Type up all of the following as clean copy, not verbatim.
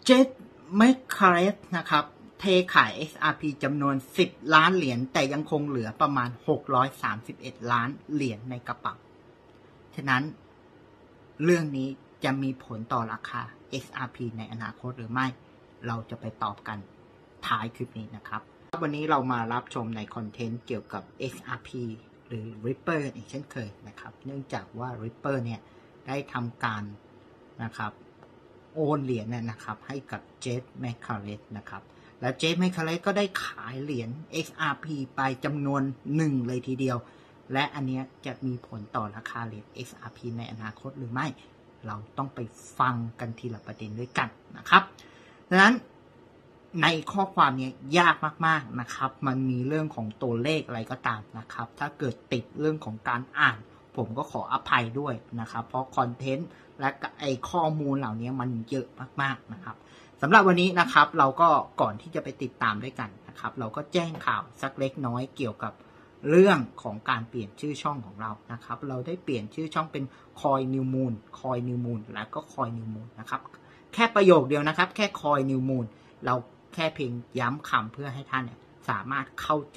เจดแมคคาเรสนะครับเทขาย XRP จำนวน10ล้านเหรียญแต่ยังคงเหลือประมาณ631ล้านเหรียญในกระเป๋าฉะนั้นเรื่องนี้จะมีผลต่อราคา XRP ในอนาคตหรือไม่เราจะไปตอบกันท้ายคลิปนี้นะครับวันนี้เรามารับชมในคอนเทนต์เกี่ยวกับ XRP หรือ Ripple อีกเช่นเคยนะครับเนื่องจากว่า Ripple เนี่ยได้ทำการนะครับโอนเหรียญนะครับให้กับเจฟแมคคาเรสนะครับและเจฟแมคคาเรสก็ได้ขายเหรียญ XRP ไปจำนวน1เลยทีเดียวและอันนี้จะมีผลต่อราคาเหรียญ XRP ในอนาคตหรือไม่เราต้องไปฟังกันทีละประเด็นด้วยกันนะครับดังนั้นในข้อความนี้ยากมากๆนะครับมันมีเรื่องของตัวเลขอะไรก็ตามนะครับถ้าเกิดติดเรื่องของการอ่านผมก็ขออภัยด้วยนะครับเพราะคอนเทนต์และไอข้อมูลเหล่านี้มันเยอะมากๆนะครับสำหรับวันนี้นะครับเราก็ก่อนที่จะไปติดตามด้วยกันนะครับเราก็แจ้งข่าวสักเล็กน้อยเกี่ยวกับเรื่องของการเปลี่ยนชื่อช่องของเรานะครับเราได้เปลี่ยนชื่อช่องเป็น Coin New Moon Coin New Moon แล้วก็ Coin New Moon นะครับแค่ประโยคเดียวนะครับแค่ Coin New Moon เราแค่เพียงย้ำคำเพื่อให้ท่านสามารถเข้าใจ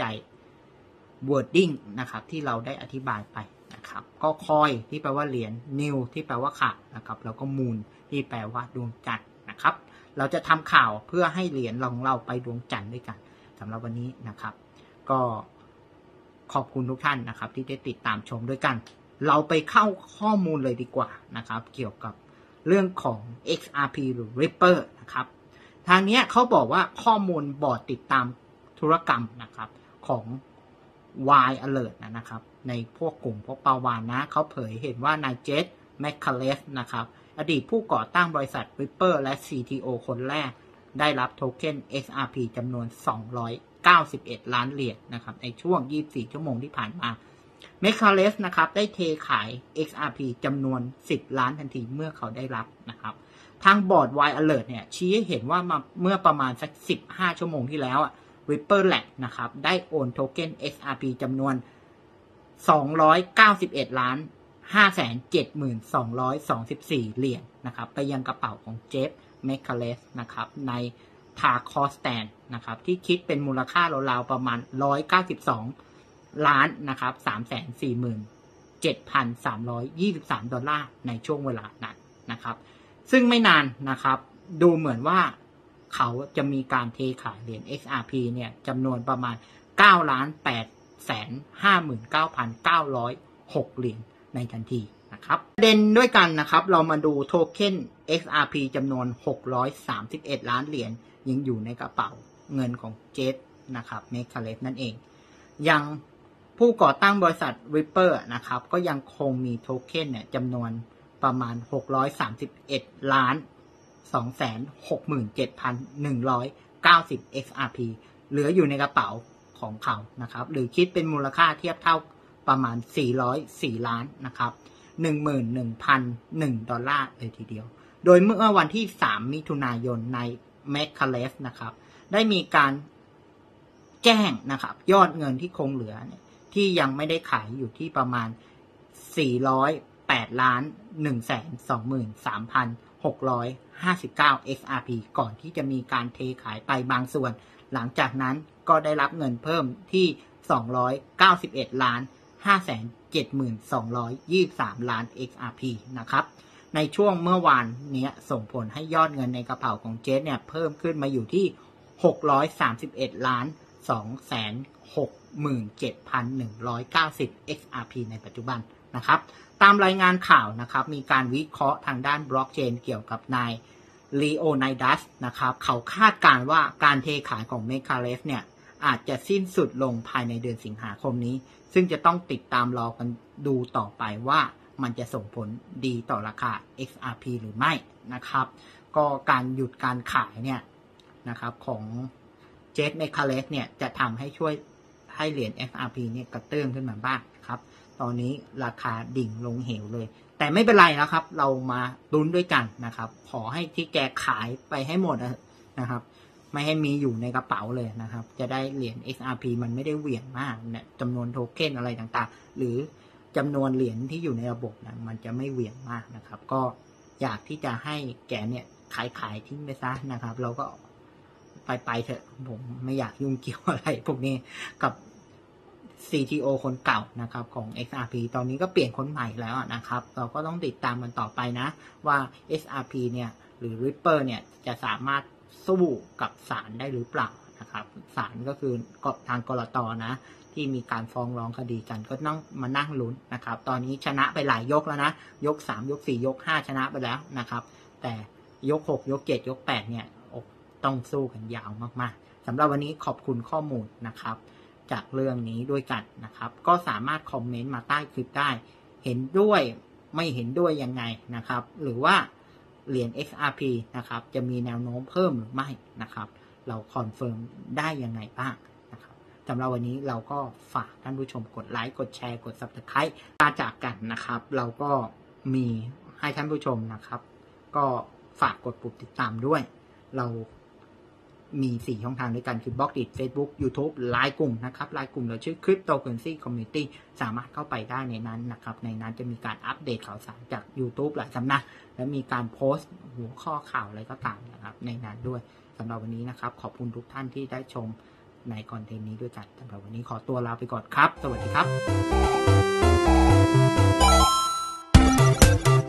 wording นะครับที่เราได้อธิบายไปนะครับก็คอยที่แปลว่าเหรียญ new ที่แปลว่าข่าวนะครับแล้วก็ moon ที่แปลว่าดวงจันทร์นะครับเราจะทำข่าวเพื่อให้เหรียญของเราไปดวงจันทร์ด้วยกันสำหรับวันนี้นะครับก็ขอบคุณทุกท่านนะครับที่ได้ติดตามชมด้วยกันเราไปเข้าข้อมูลเลยดีกว่านะครับเกี่ยวกับเรื่องของ XRP หรือ Ripple นะครับทางนี้เขาบอกว่าข้อมูลบอร์ดติดตามธุรกรรมนะครับของ Y Alert นะครับในพวกกลุ่มพวกปาวานนะเขาเผยเห็นว่านายเจฟแมคคาเรสนะครับอดีตผู้ก่อตั้งบริษัท Ripple และ CTO คนแรกได้รับโทเค็น XRP จำนวน291ล้านเหรียญนะครับในช่วง24ชั่วโมงที่ผ่านมาแมคคาเรสนะครับได้เทขาย XRP จำนวน10ล้านทันทีเมื่อเขาได้รับนะครับทางบอร์ด Y Alert เนี่ยชี้ให้เห็นว่าเมื่อประมาณสัก15ชั่วโมงที่แล้วRipple Lab นะครับได้โอนโทเค็น XRP จำนวน291ล้าน572,224 เหรียญนะครับไปยังกระเป๋าของเจฟแมคคาเรสนะครับในทาคอสแตนนะครับที่คิดเป็นมูลค่าราวๆประมาณ192ล้านนะครับ347,323 ดอลลาร์ในช่วงเวลานั้นนะครับซึ่งไม่นานนะครับดูเหมือนว่าเขาจะมีการเทขายเหรียญ XRP เนี่ยจำนวนประมาณ 9,859,906 เหรียญในทันทีนะครับประเด็นด้วยกันนะครับเรามาดูโทเค็น XRP จำนวน631ล้านเหรียญยังอยู่ในกระเป๋าเงินของเจฟนะครับเมคคาเรสนั่นเองยังผู้ก่อตั้งบริษัท Ripple นะครับก็ยังคงมีโทเค็นเนี่ยจำนวนประมาณ631ล้าน267,190 XRP เหลืออยู่ในกระเป๋าของเขานะครับหรือคิดเป็นมูลค่าเทียบเท่าประมาณ404ล้านนะครับ 11,001 ดอลลาร์เลยทีเดียวโดยเมื่อวันที่3มิถุนายนใน m a c c a l e s นะครับได้มีการแจ้งนะครับยอดเงินที่คงเหลือเนี่ยที่ยังไม่ได้ขายอยู่ที่ประมาณ408ล้าน123,659 XRP ก่อนที่จะมีการเทขายไปบางส่วนหลังจากนั้นก็ได้รับเงินเพิ่มที่291ล้าน572,223 ล้าน XRP นะครับในช่วงเมื่อวานนี้ส่งผลให้ยอดเงินในกระเป๋าของเจฟเนี่ยเพิ่มขึ้นมาอยู่ที่631ล้าน267,190 XRP ในปัจจุบันนะครับตามรายงานข่าวนะครับมีการวิเคราะห์ทางด้านบล็อกเชนเกี่ยวกับนายลีโอไนดัสนะครับเขาคาดการณ์ว่าการเทขายของเมคคาเรสเนี่ยอาจจะสิ้นสุดลงภายในเดือนสิงหาคมนี้ซึ่งจะต้องติดตามรอกันดูต่อไปว่ามันจะส่งผลดีต่อราคา XRP หรือไม่นะครับก็การหยุดการขายเนี่ยนะครับของเจฟแมคคาเรสเนี่ยจะทำให้ช่วยให้เหรียญ XRP เนี่ยกระเตื้องขึ้นมาบ้างครับตอนนี้ราคาดิ่งลงเหวเลยแต่ไม่เป็นไรนะครับเรามาลุ้นด้วยกันนะครับขอให้ที่แกขายไปให้หมดนะครับไม่ให้มีอยู่ในกระเป๋าเลยนะครับจะได้เหรียญ XRP มันไม่ได้เหวี่ยงมากเนี่ยจำนวนโทเค็นอะไรต่างๆหรือจำนวนเหรียญที่อยู่ในระบบนะมันจะไม่เหวี่ยงมากนะครับก็อยากที่จะให้แกเนี่ยขายทิ้งไปซะนะครับ เราก็ไปเถอะผมไม่อยากยุ่งเกี่ยวอะไรพวกนี้กับ CTO คนเก่านะครับของ XRP ตอนนี้ก็เปลี่ยนคนใหม่แล้วนะครับเราก็ต้องติดตามมันต่อไปนะว่า XRP เนี่ยหรือ Ripple เนี่ยจะสามารถสู้กับศาลได้หรือเปล่านะครับศาลก็คือทางกลต.นะที่มีการฟ้องร้องคดีกันก็ต้องมานั่งลุ้นนะครับตอนนี้ชนะไปหลายยกแล้วนะยก3ยก4ยก5ชนะไปแล้วนะครับแต่ยก6ยก7ยก8เนี่ยต้องสู้กันยาวมากๆสำหรับวันนี้ขอบคุณข้อมูลนะครับจากเรื่องนี้ด้วยกันนะครับก็สามารถคอมเมนต์มาใต้คลิปได้เห็นด้วยไม่เห็นด้วยยังไงนะครับหรือว่าเหรียญ XRP นะครับจะมีแนวโน้มเพิ่มหรือไม่นะครับเราคอนเฟิร์มได้ยังไงบ้างนะครับสำหรับวันนี้เราก็ฝากท่านผู้ชมกดไลค์กดแชร์กด Subscribe จากกันนะครับเราก็มีให้ท่านผู้ชมนะครับก็ฝากกดปุ่มติดตามด้วยเรามี4ช่องทางด้วยกันคือบล็อกดิท Facebook YouTube ไลน์กลุ่มนะครับไลน์กลุ่มเราชื่อ Cryptocurrency Community สามารถเข้าไปได้ในนั้นนะครับในนั้นจะมีการอัปเดตข่าวสารจาก YouTube หลายสำนักและมีการโพสต์หัวข้อข่าวอะไรก็ตามนะครับในนั้นด้วยสำหรับวันนี้นะครับขอบคุณทุกท่านที่ได้ชมในคอนเทนต์นี้ด้วยกันสำหรับวันนี้ขอตัวลาไปก่อนครับสวัสดีครับ